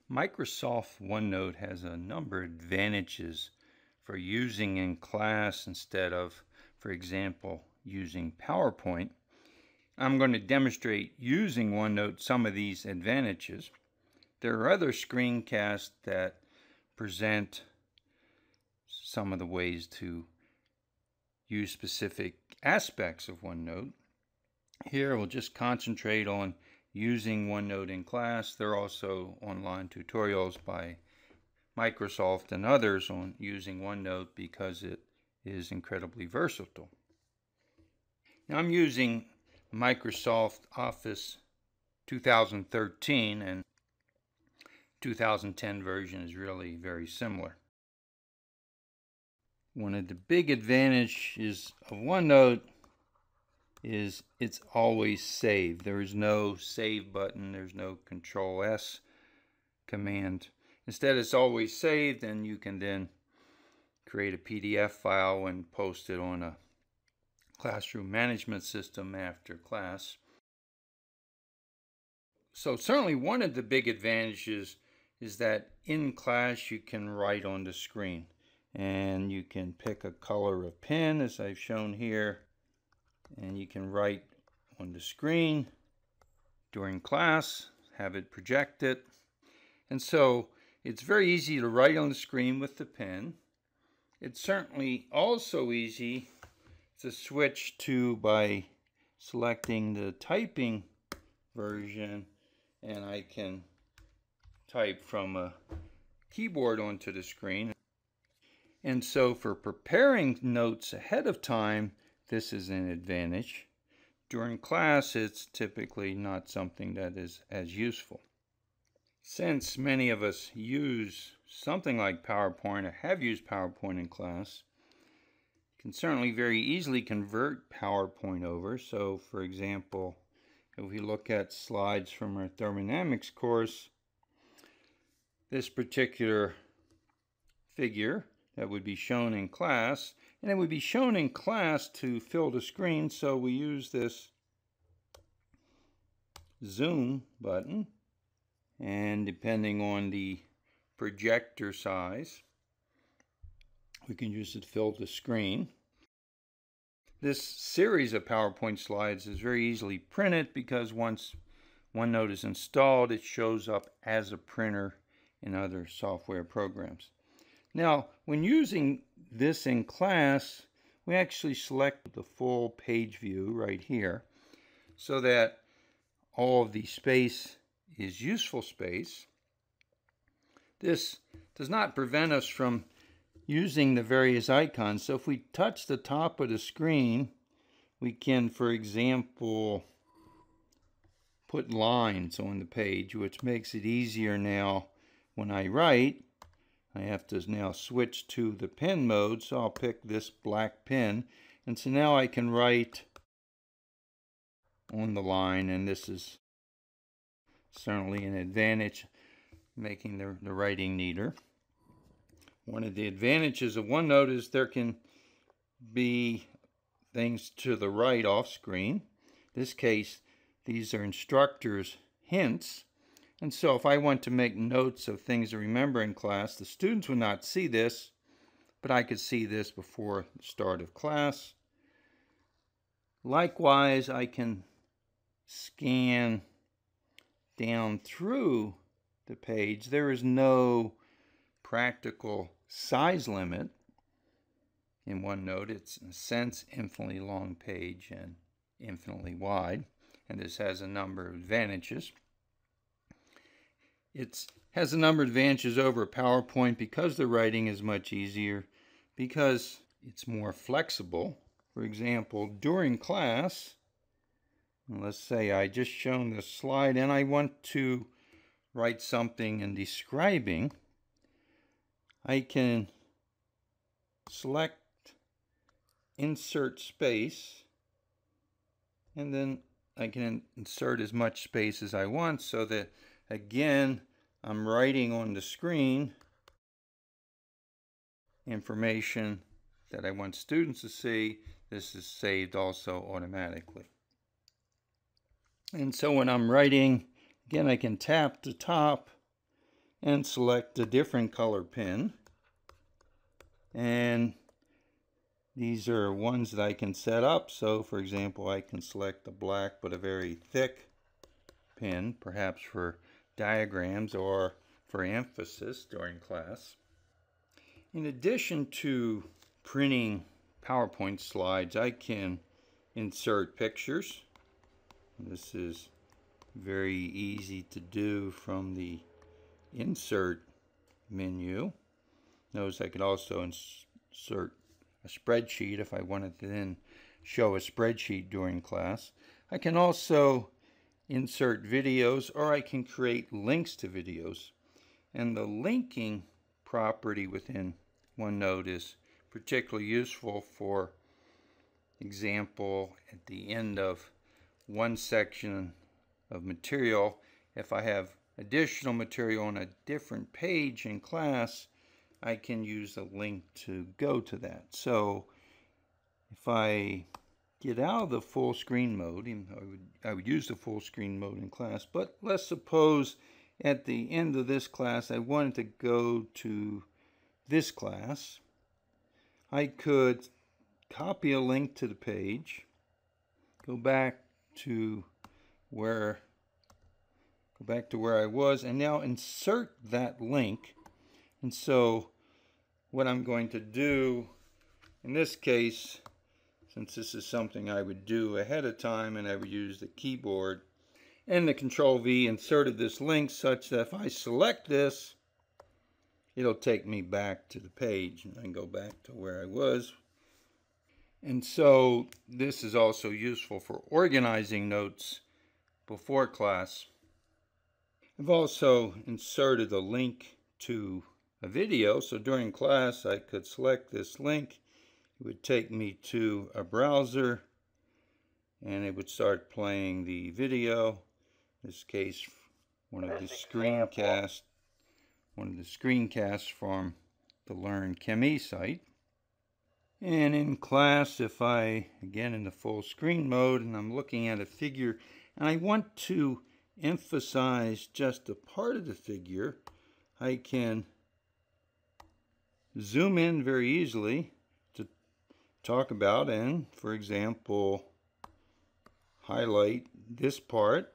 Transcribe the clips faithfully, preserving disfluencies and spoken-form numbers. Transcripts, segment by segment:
Microsoft OneNote has a number of advantages for using in class instead of, for example, using PowerPoint. I'm going to demonstrate using OneNote some of these advantages. There are other screencasts that present some of the ways to use specific aspects of OneNote. Here we'll just concentrate on using OneNote in class. There are also online tutorials by Microsoft and others on using OneNote because it is incredibly versatile. Now I'm using Microsoft Office two thousand thirteen, and two thousand ten version is really very similar. One of the big advantages of OneNote is it's always saved. There is no save button, there's no control S command. Instead, it's always saved, and you can then create a P D F file and post it on a classroom management system after class. So certainly one of the big advantages is that in class you can write on the screen, and you can pick a color of pen as I've shown here, and you can write on the screen during class, have it projected. And so it's very easy to write on the screen with the pen. It's certainly also easy to switch to by selecting the typing version, and I can type from a keyboard onto the screen. And so for preparing notes ahead of time, this is an advantage. During class, it's typically not something that is as useful. Since many of us use something like PowerPoint or have used PowerPoint in class, you can certainly very easily convert PowerPoint over. So for example, if we look at slides from our thermodynamics course, this particular figure that would be shown in class, and it would be shown in class to fill the screen, so we use this zoom button, and depending on the projector size, we can use it to fill the screen. This series of PowerPoint slides is very easily printed because once OneNote is installed, it shows up as a printer in other software programs. Now, when using this in class, we actually select the full page view right here so that all of the space is useful space. This does not prevent us from using the various icons. So if we touch the top of the screen, we can, for example, put lines on the page, which makes it easier now when I write. I have to now switch to the pen mode, so I'll pick this black pen, and so now I can write on the line, and this is certainly an advantage, making the, the writing neater. One of the advantages of OneNote is there can be things to the right off screen. In this case, these are instructors' hints. And so if I want to make notes of things to remember in class, the students would not see this, but I could see this before the start of class. Likewise, I can scan down through the page. There is no practical size limit in OneNote. It's, in a sense, infinitely long page and infinitely wide, and this has a number of advantages. It has a number of advantages over PowerPoint because the writing is much easier, because it's more flexible. For example, during class, let's say I just shown this slide and I want to write something in describing, I can select insert space, and then I can insert as much space as I want so that again, I'm writing on the screen information that I want students to see. This is saved also automatically. And so when I'm writing, again, I can tap the top and select a different color pen. And these are ones that I can set up. So for example, I can select a black but a very thick pen, perhaps for diagrams or for emphasis during class. In addition to printing PowerPoint slides, I can insert pictures. This is very easy to do from the Insert menu. Notice I could also insert a spreadsheet if I wanted to then show a spreadsheet during class. I can also insert videos, or I can create links to videos. And the linking property within OneNote is particularly useful. For example, at the end of one section of material, if I have additional material on a different page in class, I can use a link to go to that. So if I get out of the full screen mode, and I would, I would use the full screen mode in class, but let's suppose at the end of this class I wanted to go to this class, I could copy a link to the page, go back to where Go back to where I was, and now insert that link. And so what I'm going to do in this case, since this is something I would do ahead of time and I would use the keyboard and the Control V, inserted this link such that if I select this, it'll take me back to the page and I can go back to where I was. And so this is also useful for organizing notes before class. I've also inserted a link to a video, so during class I could select this link. It would take me to a browser and it would start playing the video. In this case, one of the screencasts, one of the screencasts from the LearnChemE site. And in class, if I, again in the full screen mode, and I'm looking at a figure and I want to emphasize just a part of the figure, I can zoom in very easily to talk about and, for example, highlight this part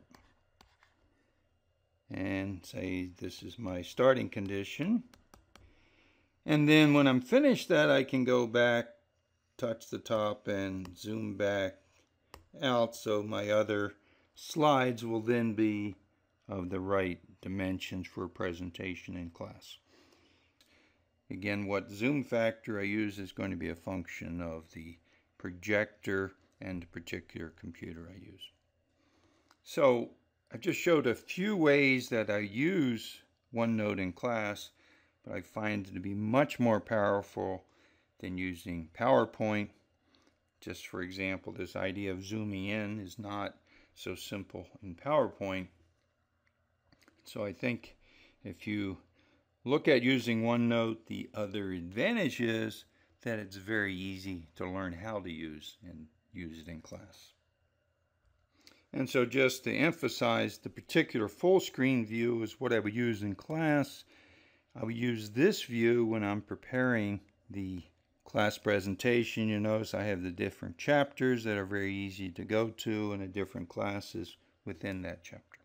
and say this is my starting condition. And then when I'm finished that, I can go back, touch the top, and zoom back out so my other slides will then be of the right dimensions for presentation in class. Again, what zoom factor I use is going to be a function of the projector and the particular computer I use. So I've just showed a few ways that I use OneNote in class, but I find it to be much more powerful than using PowerPoint. Just for example, this idea of zooming in is not so simple in PowerPoint. So I think if you look at using OneNote, the other advantage is that it's very easy to learn how to use and use it in class. And so just to emphasize, the particular full screen view is what I would use in class. I would use this view when I'm preparing the class presentation. You notice I have the different chapters that are very easy to go to and the different classes within that chapter.